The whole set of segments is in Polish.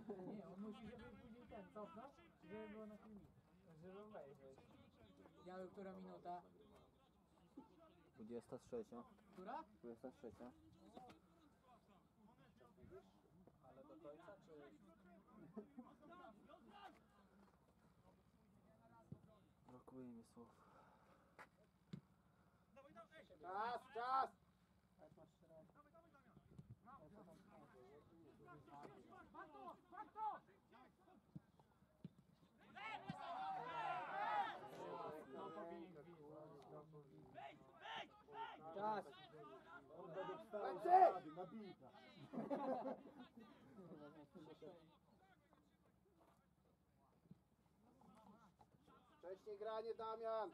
Nie, on musi, żeby później ten cofnąć, żeby było na filmiku. Żeby obejrzeć. Biały, która minuta? 23. Która? 23. Ale do końca, czy... Brakuje mi słów. Czas, czas! Jak masz środek? No powinien wbić. Czas! Ręce! Nabita. Wcześniej granie, Damian!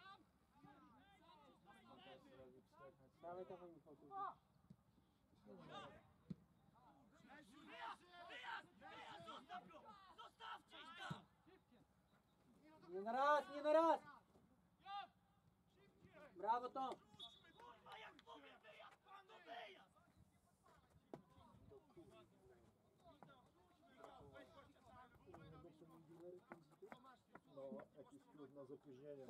Dawaj, dawaj mi fotu. Zostawcie ich tam! Nie na raz, nie na raz! Brawo, Tom! Kurwa, jak powiem wyjazd, pan do wyjazd! No, jakiś trudno z opóźnieniem.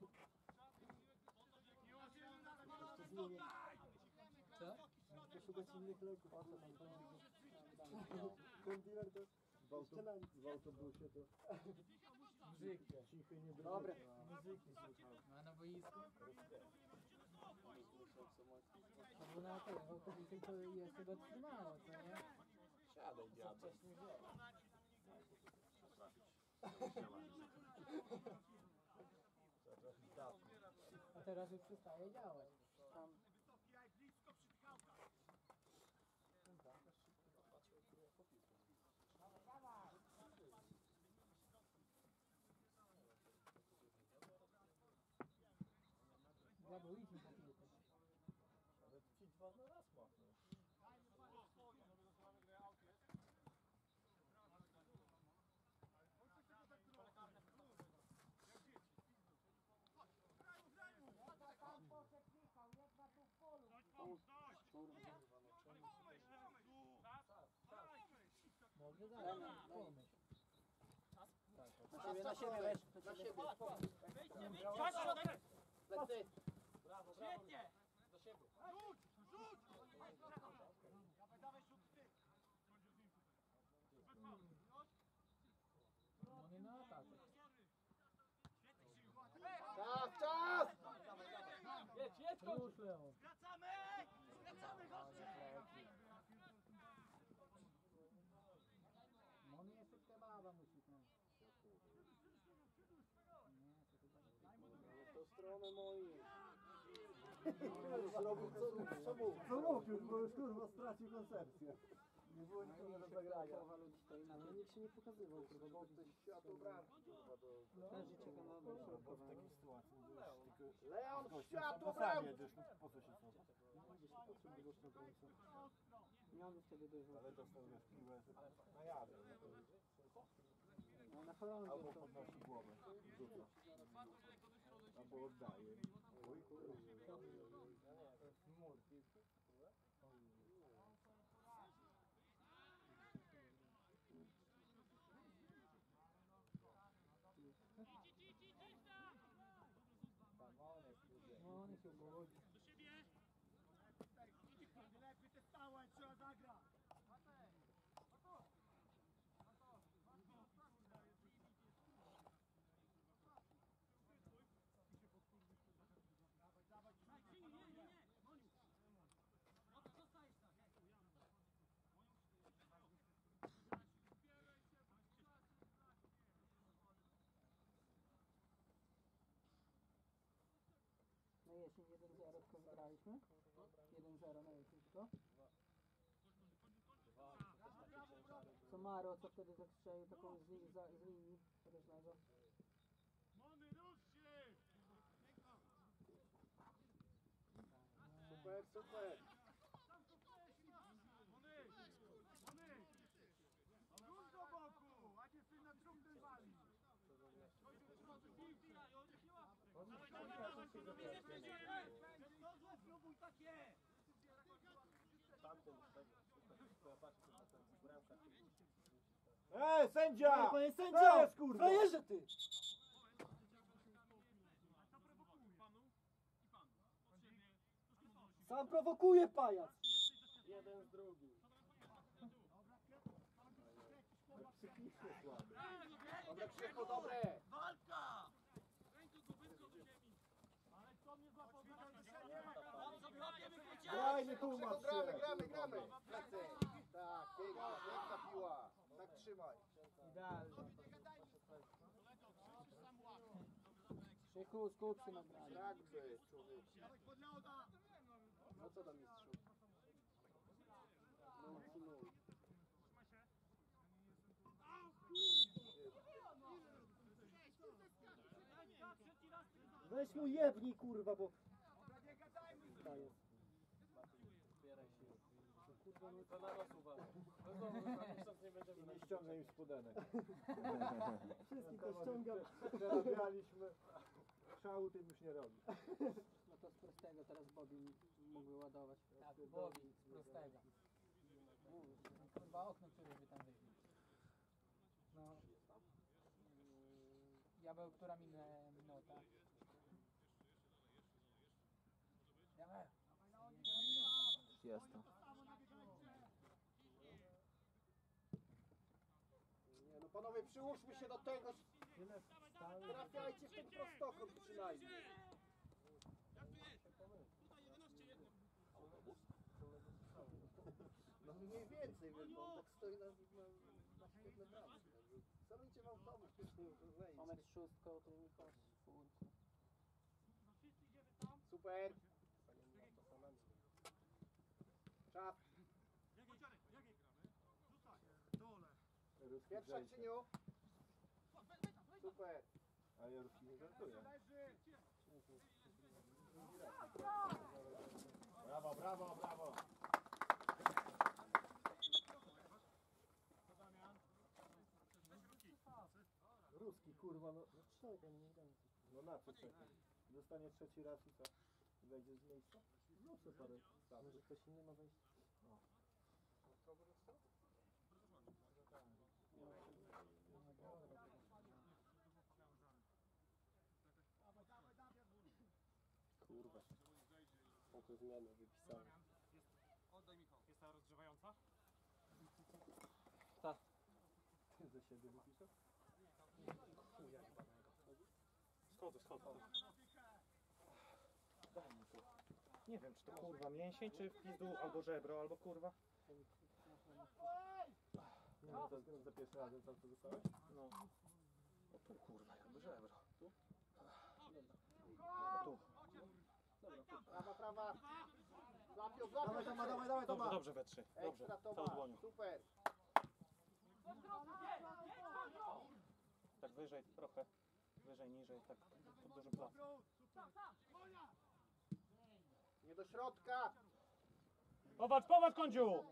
Co? Poszukać innych leków. Ten dealer to w autobusie to Muzyki. cichy nie będzie. Dobre. Muzyki słuchał. A na boisku? To było na tyle, w autobusie to jest chyba trzymało, co nie? Siadaj, Co wcześniej wzięło. A teraz już przestaje działać. Tam... Brawo, idźmy po piłkę. Ale ci dwa na raz machnął. Dobrze, dalej. Pomyśl. Na siebie weź, na siebie. Plecy. Świetnie! No nie na ataku. Czas, czas! Rusz, Leon. Wracamy! Wracamy, chodźcie! No on jeszcze kebaba musi ten. Nie, to chyba nie. To stronę mojej. Zrobił co mógł już, bo już kurwa stracił koncepcję. Nie było nikogo do zagrania. Połowa ludzi stoi na tym. Nikt się nie pokazywał, kurwa, bo Ktoś światło bramki, kurwa, do... też życie kanału Bo w takiej sytuacji będziesz tylko... Leon, gościem światło sam bramki! jedziesz, no po co się cofa? Gdzieś nie potrzebny gość na obrońcę. Nie on wtedy dużo. Ale dostał wiesz piłę, na jadę. No na chorągwie Albo to. podnosi głowę, rzuca. Albo oddaje. Oj kurwa. No on się ugodzi. Do siebie! Lepiej te stałe, trzeba zagrać! Nie, nie, nie! Moniu! No to zostajesz tam! Na jesień 1-0 tylko wygraliśmy. 1-0 na jesień tylko. Co Maro, co wtedy tak strzelił taką z linii podeszłego. Mamy, rusz się! Super, super. Rusz do boku, a nie sobie na trumny wali. Spróbuj takie! Tamten już tego, patrzcie na ten bramka. Sędzia! Panie To sędzio! jest, kurwa! Frajerze ty! Sam prowokuje pajac! Jeden z drugim. Psychicznie słaby. Dobre Krzychu, dobre. Grajmy, tłumacz Krzychu, gramy, się! gramy, gramy. Plecy. Tak, piękna piła. Tak trzymaj. Idealnie. Krzychu, skup się na graniu. Rugby, człowiek. No co tam mistrzu? No. Weź mu jebnij, kurwa, bo... Daję. To na nas uważa. I nie ściągaj im spodenek. Wszystkich to ściągam. Przerabialiśmy. Szału tym już nie robi. No to z prostego teraz Bobby mógłby ładować. Tak, Bobby z prostego. Kurwa okno, które by tam wyjdzie. No. Diabeł, która minuta? Diabeł. Jestem. Nie, no panowie, przyłóżmy się do tego. Trafiajcie w ten prostokąt przynajmniej. No mniej więcej, więc on tak stoi na świetle bramce. Zamknijcie w autobus, wejdź. Tomek z szóstką, to Michał z czwórką. Super. Czap. Ruski Pierwsza zajdzie. Krzyniu. Super. A ja Ruski nie żartuję. Brawo, brawo, brawo! Ruski, kurwa, no na co czeka? Dostanie trzeci raz i co? Wejdzie z miejsca? No co parę tam. Może ktoś inny ma wejść? Kurwa. Oto zmiany wypisane. Jest ta rozgrzewająca? Ty ze siebie wypiszesz? Schodzę. Daj mi to. Nie wiem, czy to kurwa mięsień, czy w pizdu, albo żebro, albo kurwa. No to za pierwszy razem tam co dostałeś? No. O tu kurwa, jakby żebro. Tu? Tu. Prawa, prawa. Złapią, Dawaj, złapią. Toma, dawaj, dawaj, Dobrze, Toma! dobrze we trzy. Dobrze. Ekstra Całą Toma. dłonią. Super. Tak wyżej trochę. Wyżej, niżej, tak pod dużym placem. Nie do środka. Popatrz, Kądziu!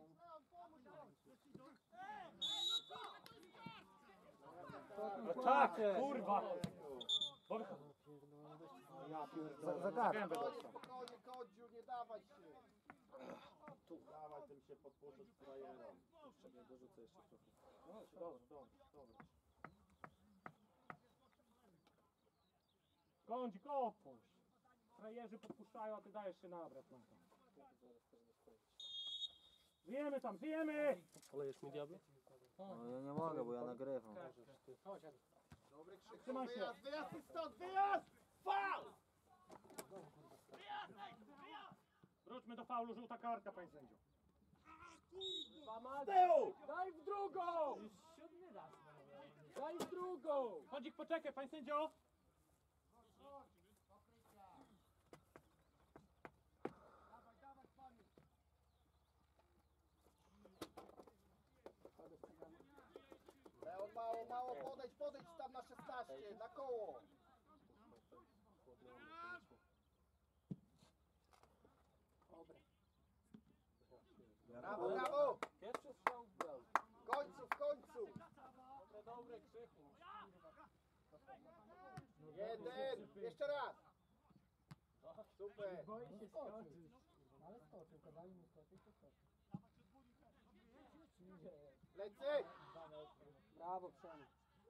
No tak, kurwa! Bo... Ja pierdolę. Za gębę Spokojnie, dostał. spokojnie, Kodziu, nie dawać się. Tu, dawaj, tym się podpuszczać z frajerem. Jeszcze nie dorzucę jeszcze trochę. No, dobra. Kądzik, opuść! Frajerzy podpuszczają, a ty dajesz się nabrać na to. Żyjemy! Polejesz mi diablo? No ja nie mogę, bo ja nagrywam. Dobry Krzyku, Trzymaj się. wyjazd, wyjazd i stąd, wyjazd! Faul! Wróćmy do faulu, żółta kartka, panie sędzio. Daj w drugą! Już 7 raz. Daj w drugą! Kądzik, poczekaj, panie sędzio! Leon, mało, podejdź tam na 16, na koło. Brawo, brawo! Pierwszy strzał w bramę. W końcu! Dobre Krzychu. Jeden, jeszcze raz! Super! Boi się skoczyć. Ale skoczył, kazali mu skoczyć, to skoczył. Lecy! Brawo, Przemo.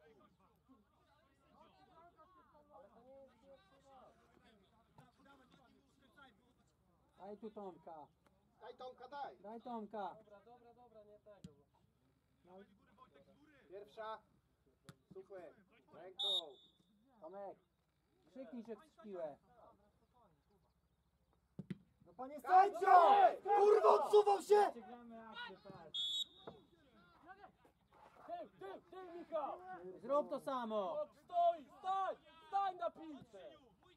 Daj tu Tomka. Daj Tomka, daj! Daj Tomka. Dobra, nie tego. No, Pierwsza. Super. Ręką. Tomek. Krzyknij, że chcesz piłę. No panie sędzio! Kurwa, odsuwał się! Gramy akcję, patrz. Ty, Michał! Zrób to samo. Stań na piłce!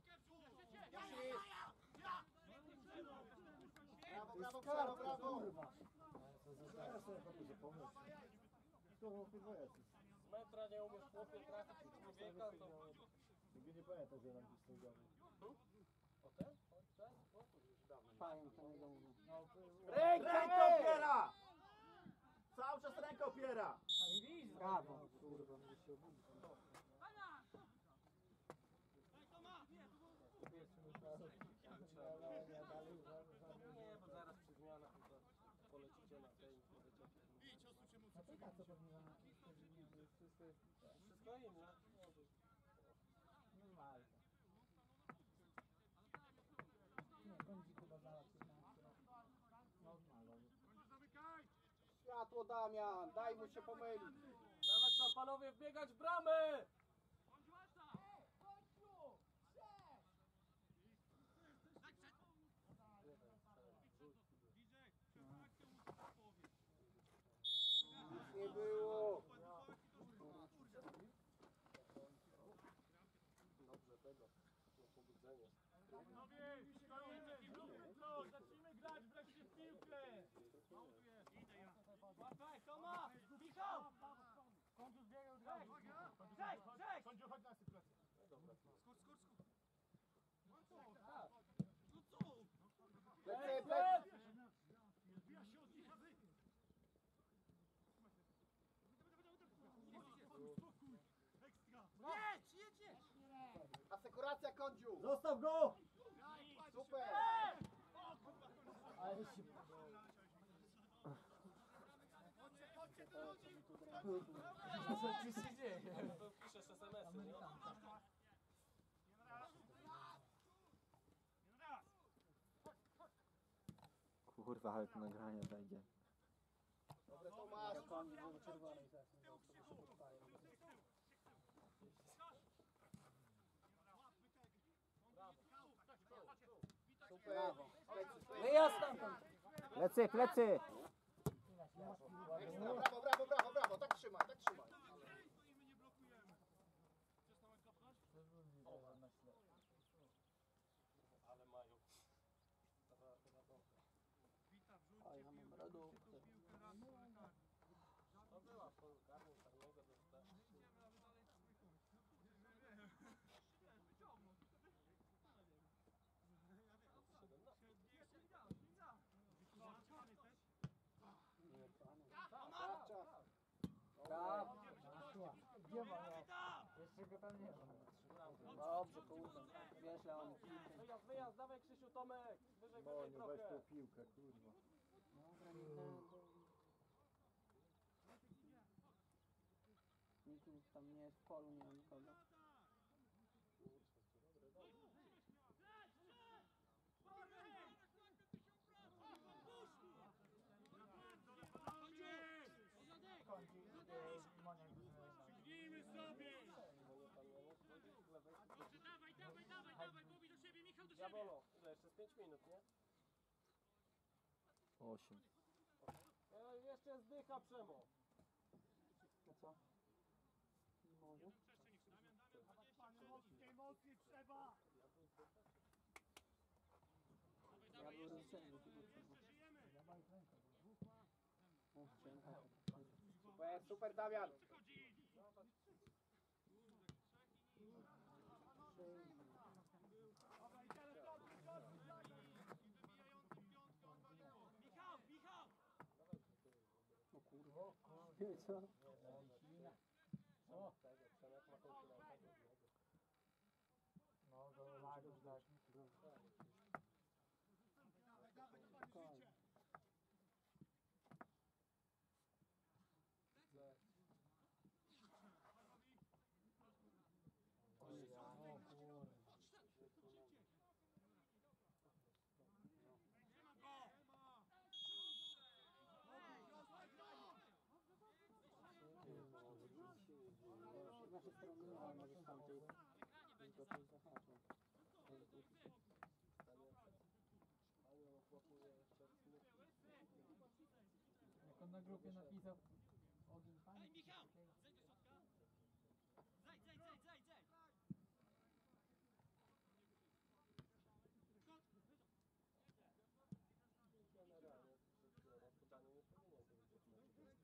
Brawo, brawo, brawo, brawo! Ja sobie chłopie zapomnieć. To chyba jest. Z metra nie umiesz chłopie trafić człowieka, to... Nigdy nie pamiętam, że nam gdzieś sędziowy. O ten? Pająk to nie mówił. Rękę opiera! Cały czas rękę opiera! Brawo. Ania! Nie, bo zaraz przy zmianach to polecicie na tej i polecicie. No to tak, co powinno na wszystko jest Wszystko inne. normalne. Nie, kądzi chyba zaraz 15. Normalnie. Światło, Damian, daj mu się pomylić. Dawać tam panowie wbiegać w bramę! Nic nie było. Dobrze, tego. No, pobudzenie. Zacznijmy grać wreszcie w piłkę! Łapaj, Toma! Michał! Kądziu zbiegał od razu. Cześć! Kądziu, chodź na sytuację. Plecy, plecy. Jedź! Asekuracja, Kądziu. Zostaw go! Super. Ale się... Co ci się dzieje? To piszesz SMS-y, nie? Kurwa, ale to nagranie będzie. Dobre, Tomasz. Kądzi był czerwony zacznie, to się podpają. Super. Plecy, plecy. Wyjazd stamtąd. Plecy, plecy! Ekstra, brawo, brawo, brawo, brawo. Tak trzymaj, tak trzymaj. Ale mają. A ja mam radówkę. To była karną karnego dostała. Czas, czas. Brawo. Gdzie ma Jeszcze go tam nie ma. Dobrze, kurde. Wiesz, Leon. Wyjazd, dawaj Krzysiu, Tomek! Wyżej, No, wyżej nie weź trochę. tą piłkę, kurwa. Dobra, nie ten. Nikt tam nie jest w polu, nie ma nikogo. Przygnijmy sobie! Dawaj, Bobby do siebie, Michał do siebie! Diabolo, ile jeszcze z 5 minut, nie? 8. Jeszcze zdycha Przemo. A co? Nie może? Mocniej, mocniej trzeba! Ja był rozstrzęgły chyba trzeba. O, dziękuję. Super, super, Damian. Michał! O kurwa. Ty co? O, tego, Przemek ma konkurenta jednego. No, to Mariusz tak. Spokojnie. naszej strony, ale może z tamtej. Tylko coś zahaczą. Jak on na grupie napisał ogień pani, coś takiego. Generalnie podanie nie powinien to być na 30.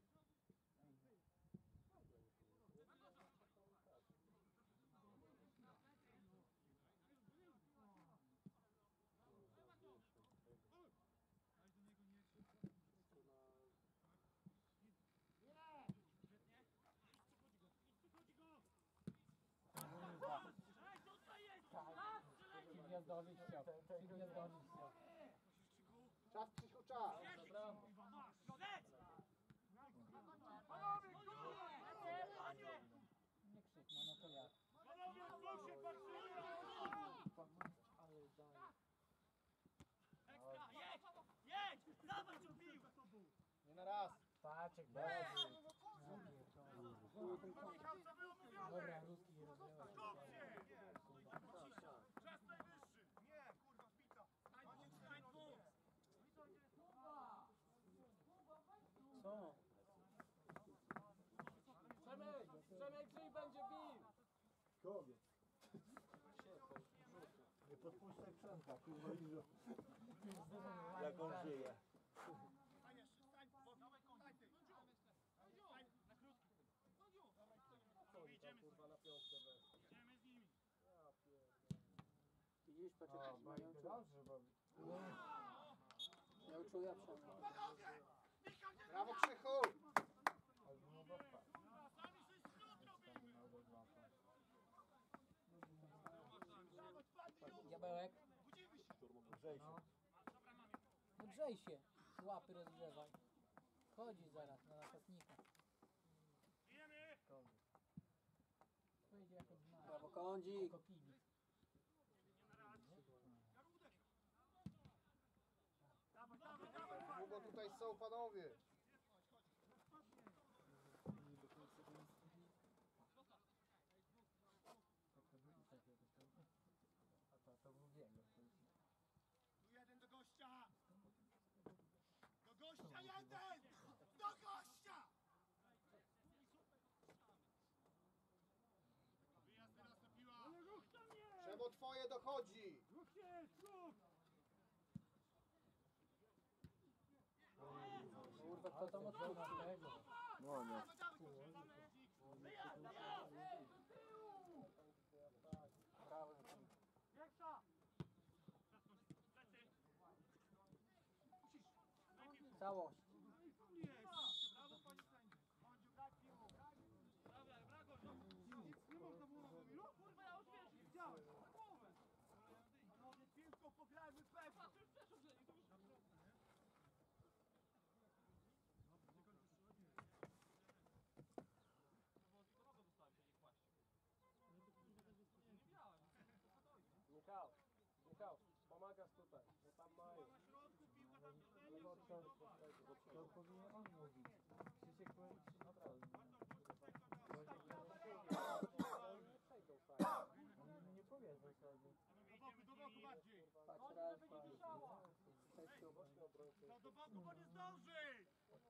Ci gwiazdowi chciał. Ci gwiazdowi chciał. Czas, Krzysiu, czas! Nie krzyknął, no to ja. Ale daję. Nie na raz! Paczek, Boże. Dobra, ruski nie rozwiązał. Czas najwyższy! Nie, kurwa, wbita! Stań tu! Co? Przemek, czyli będzie bił! Kogo? Nie podpuszczaj Przemka, kurwa, iżo. Jak on żyje. Stań jeszcze, stań! Dawaj koń! Stań ty! Stań na krótki! Idziemy z Kurwa na piątkę bez. Idziemy z nimi! Ja pierdolę. Widzisz, paczek, jak mają czuł. Dobrze, bo... Ja uczuję Przemka. Brawo, Krzychu! Sami sobie skrót robimy! Diabełek, Budzimy się! Grzej się. no grzej się. Łapy rozgrzewaj. Chodzi zaraz na napastnika. Idziemy! Wyjdzie jako znak. Brawo, kądzik. Jako kibic. Dawaj, dawaj, dawaj! Długo tutaj są panowie. To był bieg. Tu jeden do gościa! Do gościa jeden! Do gościa! Wyjazd teraz na piła! Ale ruch tam jest! Przemo twoje dochodzi. Ruch jest! Ruch! Kurwa, kto tam odpuścił tego? No nie. Wyjazd, wyjazd! Prawym. Pierwsza! Całość. Jest! Brawo, panie sędzio! Bądź grać piłą! Dobra, brawo! Nic nie można było robić! No kurwa, ja już wiesz, widziałem! Na głowę! Może piłką pograjmy pewnie! A ty już też obrzeźli, to już Michał, pomagasz tutaj, bo tam mają. To powinien on mówić. Krzysiek powinien się naprawdę. Nie przejdą tak. On nie powie w zasadzie. do boku bardziej! Patrz raz, No do boku, bo nie zdąży!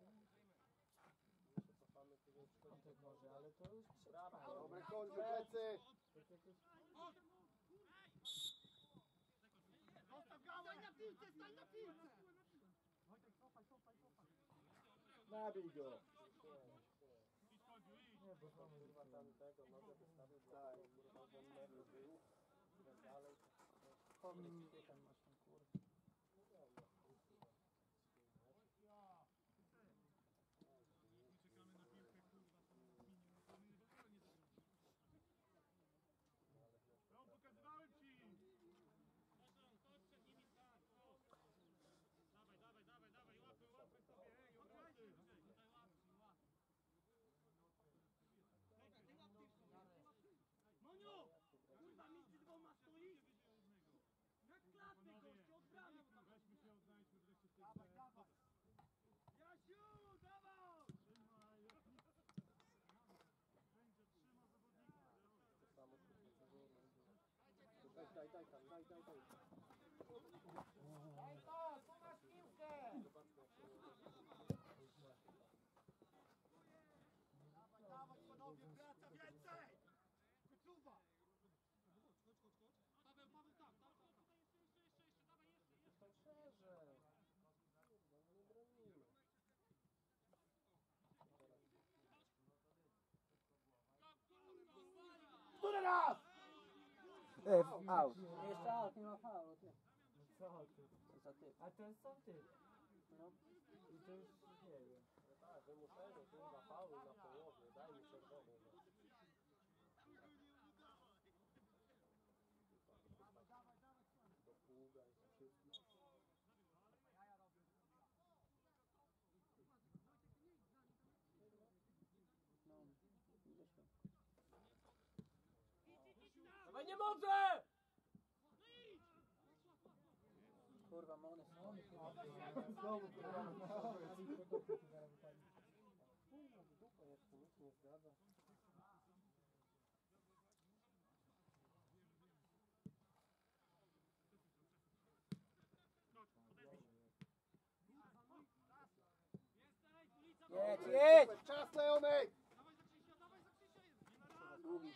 Piątek może, ale to już Brawo. Dobry koń, plecy. Zostaw gałę! Stań na piłce, stań na piłce! Nabij go. nie, bo mamy Kurwa tam tego, nogę wystawił, tak, kurwa, bo lewy był. I tak dalej. pomysł, gdzie tam masz ten kurwa. Czekamy na piłkę, kurwa, to minimum, to my w ogóle nie zagramy. No, pokazywałem ci! Chodź przed nimi stań! Dawaj, dawaj, dawaj, dawaj, łapy, łapy sobie, ej, obrony! Tutaj łapy, łapy. Moniu! Kurwa, między dwoma stoi! Jak klatkę go! daj tam, daj. Daj to, tu masz piłkę! Dawaj panowie, praca więcej! Wyczuwa! Paweł, tak, To szerzej. Który raz? Out. Jeszcze out, nie ma faulu, ty. No co ty? Co za typ? A ten sam ty. No. I to już nie wiem. No tak, wymuszenie, kurwa, faul na połowie, daj mi czerwony. Do pługa i to wszystko. No, wyszło. Dawaj, nie może! Kurwa, Mony są. Znowu programy na Dupa, jak to nic nie zgadza. Jedź, jedź! Czas Leonek! Długi.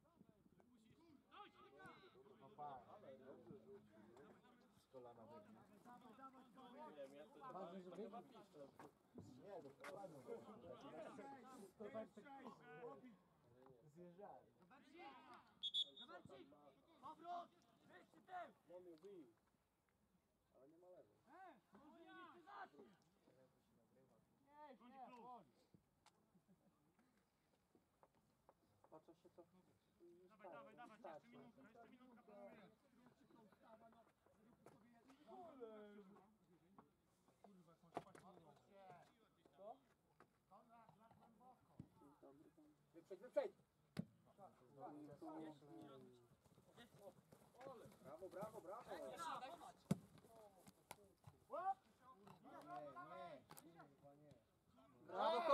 z kolana wygnie. Nie wiem, ja to Ważne, że wyjdzie. Nie, do kolana. To tak zjeżdżali. Powrót! Wyjście tym! Mamy wyjść. Ale nie ma lewej. Nie chcę zacząć! Nie, chodź. Po co się to... Dawaj, Starczy. jeszcze minutka panuje. Wyprzedź, wyprzedź! Brawo, brawo, brawo! Brawo,